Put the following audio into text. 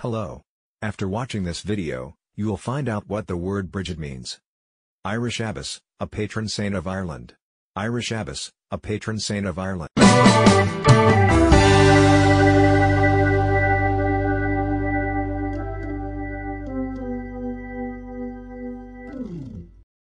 Hello. After watching this video, you will find out what the word Brigid means. Irish Abbess, a patron saint of Ireland. Irish Abbess, a patron saint of Ireland.